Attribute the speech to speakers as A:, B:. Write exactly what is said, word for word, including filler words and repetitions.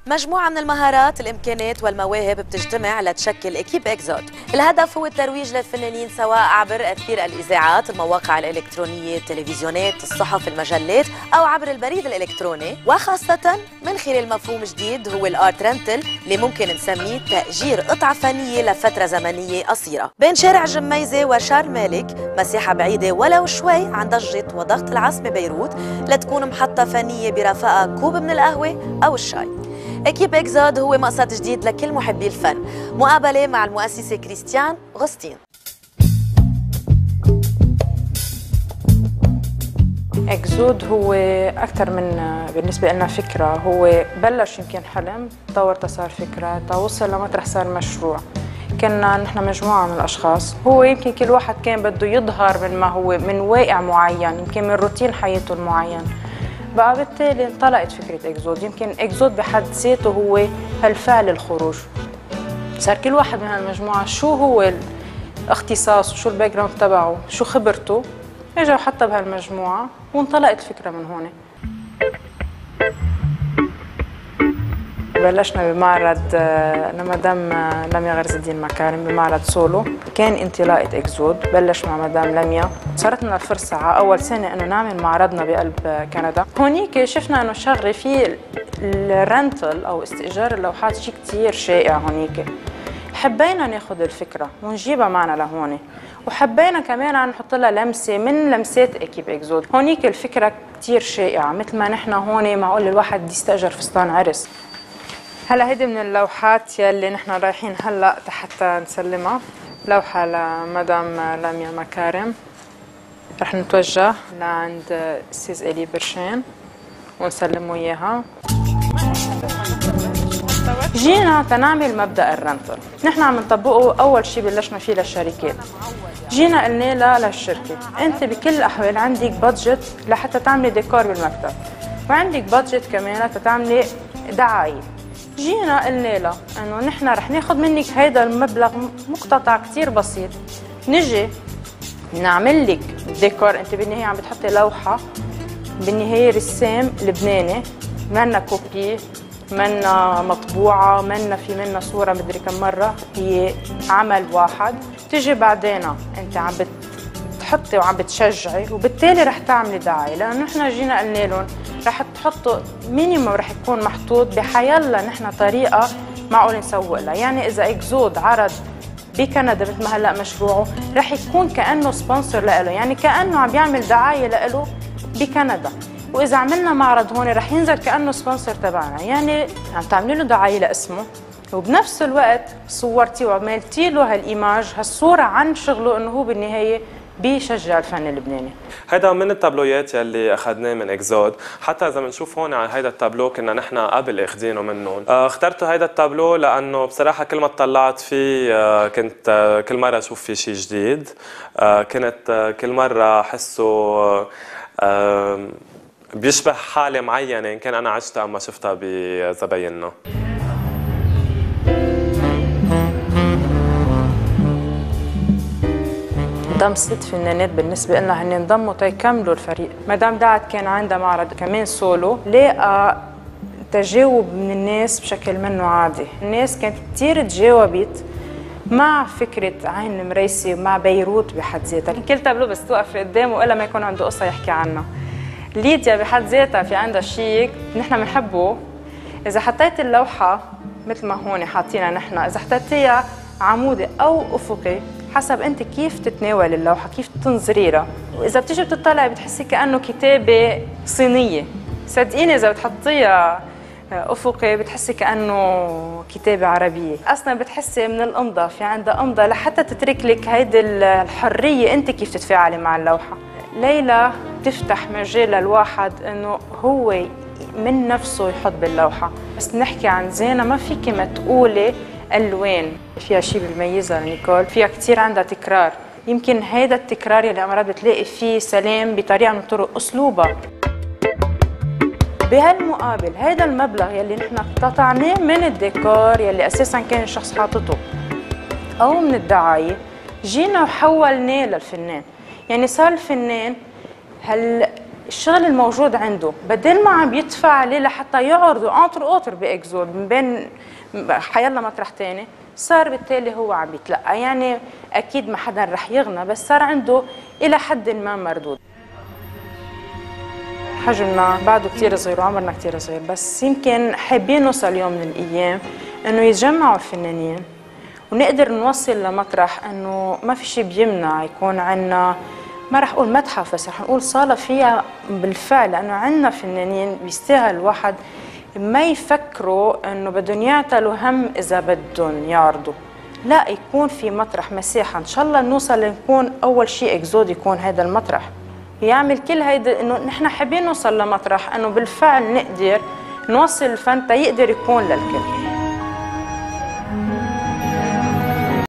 A: مجموعة من المهارات، الإمكانات والمواهب بتجتمع لتشكل إكيب إكزود. الهدف هو الترويج للفنانين سواء عبر أثير الإذاعات، المواقع الإلكترونية، التلفزيونات، الصحف، المجلات أو عبر البريد الإلكتروني، وخاصة من خلال مفهوم جديد هو الآرت رنتل اللي ممكن نسميه تأجير قطعة فنية لفترة زمنية قصيرة. بين شارع جميزة وشارل مالك مساحة بعيدة ولو شوي عن ضجة وضغط العاصمة بيروت لتكون محطة فنية برفقة كوب من القهوة أو الشاي. إكيب إكزود هو مقصد جديد لكل محبي الفن. مقابلة مع المؤسسة كريستيان غوستين.
B: إكزود هو أكثر من بالنسبة لنا فكرة، هو بلش يمكن حلم تطور صار فكرة توصل لمطرح صار مشروع. كنا نحن مجموعة من الأشخاص، هو يمكن كل واحد كان بده يظهر من ما هو من واقع معين، يمكن من روتين حياته المعين. بقى بالتالي انطلقت فكرة إكزود. يمكن إكزود بحد ذاته هو هالفعل الخروج. صار كل واحد من هالمجموعة شو هو الاختصاص وشو الباك جراوند تبعه، شو خبرته، اجى وحطها بهالمجموعة وانطلقت الفكرة من هون. بلشنا بمعرض لمدام لميا غرزدين مكارم، بمعرض سولو. كان انطلاقة إكزود بلش مع مدام لميا. صارت لنا الفرصة على أول سنة إنه نعمل معرضنا بقلب كندا. هونيك شفنا إنه شغلة في الرنتل أو استئجار اللوحات شيء كتير شائع هونيك. حبينا ناخذ الفكرة ونجيبها معنا لهون، وحبينا كمان نحط لها لمسة من لمسات إكيب إكزود. هونيك الفكرة كتير شائعة، مثل ما نحن هون معقول الواحد يستأجر فستان عرس. هلا هيدي من اللوحات يلي نحن رايحين هلا حتى نسلمها، لوحة لمدام لميا مكارم. رح نتوجه لعند سيز إلي برشين ونسلمه إياها. جينا تنعمل مبدأ الرنتل، نحن عم نطبقه أول شيء بلشنا فيه للشركات. جينا قلنا لها للشركة أنت بكل الأحوال عندك بادجت لحتى تعملي ديكور بالمكتب، وعندك بادجت كمان لحتى تعملي دعاية. جينا قلنا لها انه نحن رح ناخذ منك هيدا المبلغ مقتطع كثير بسيط، نجي نعمل لك ديكور. انت بالنهايه عم بتحطي لوحه، بالنهايه رسام لبناني، منا كوبي، منا مطبوعه، منا في منا صوره مدري كم مره، هي عمل واحد. تجي بعدين انت عم بتحطي وعم بتشجعي، وبالتالي رح تعملي دعايه، لانه نحن جينا قلنا لهم رح تحطوا مينيموم رح يكون محطوط بحيالله نحن طريقه معقول نسوق لها. يعني اذا إكزود عرض بكندا مثل ما هلا مشروعه رح يكون كانه سبونسر لإله، يعني كانه عم بيعمل دعايه لإله بكندا. واذا عملنا معرض هون رح ينزل كانه سبونسر تبعنا، يعني عم تعملي له دعايه لاسمه، وبنفس الوقت صورتي وعملتي له هالايماج هالصوره عن شغله، انه هو بالنهايه بيشجع الفن اللبناني.
C: هيدا من التابلويات يلي اخذناه من إكزود. حتى اذا بنشوف هون على هيدا التابلو كنا نحن قبل اخذينه منهم. اخترت هيدا التابلو لانه بصراحه كل ما اطلعت فيه كنت كل مره اشوف فيه شيء جديد، كنت كل مره احسه بيشبه حاله معينه ان كان انا عشتها اما شفتها بزبايننا.
B: انضم ست فنانات بالنسبه لنا هن انضموا تيكملوا الفريق. مدام دعد كان عندها معرض كمان سولو، لاقى تجاوب من الناس بشكل منه عادي. الناس كانت كثير تجاوبت مع فكره عين المريسي ومع بيروت بحد ذاتها. كل تابلو بس توقف قدامه الا ما يكون عنده قصه يحكي عنها. ليديا بحد ذاتها في عندها شيء نحن بنحبه، اذا حطيت اللوحه مثل ما هون حاطينها نحن، اذا حطيتيها عمودي او افقي حسب انت كيف تتناول اللوحه، كيف تنظري لها. واذا بتيجي بتطلعي بتحسي كانه كتابه صينيه، صدقيني اذا بتحطيها افقي بتحسي كانه كتابه عربيه. اصلا بتحسي من الامضه، في عندها امضه لحتى تترك لك هيدي الحريه انت كيف تتفاعلي مع اللوحه. ليلى تفتح مجال للواحد انه هو من نفسه يحط باللوحه. بس نحكي عن زينة ما فيكي ما تقولي الوان، فيها شيء بيميزها نيكول، فيها كثير عندها تكرار. يمكن هيدا التكرار يلي مرات بتلاقي فيه سلام بطريقه من طرق اسلوبها. بهالمقابل هيدا المبلغ يلي نحن اقتطعناه من الديكور يلي اساسا كان الشخص حاطته او من الدعايه، جينا وحولناه للفنان. يعني صار الفنان هال الشغل الموجود عنده بدل ما عم يدفع عليه لحتى يعرضوا انتر اوتر باكزود من بين حيلا مطرح ثاني، صار بالتالي هو عم يتلقى. يعني اكيد ما حدا رح يغنى، بس صار عنده الى حد ما مردود. حجمنا بعده كثير صغير وعمرنا كثير صغير، بس يمكن حابين نوصل يوم من الايام انه يتجمعوا الفنانين ونقدر نوصل لمطرح انه ما في شيء بيمنع يكون عندنا، ما رح اقول متحف، بس رح نقول صاله فيها بالفعل، لانه عندنا فنانين بيستاهل الواحد ما يفكروا انه بدهم يعتلوا هم اذا بدهم يعرضوا، لا، يكون في مطرح مساحه. ان شاء الله نوصل لنكون اول شيء اكزود يكون هذا المطرح يعمل كل هيدا، انه نحن حابين نوصل لمطرح انه بالفعل نقدر نوصل الفن تيقدر يكون للكل.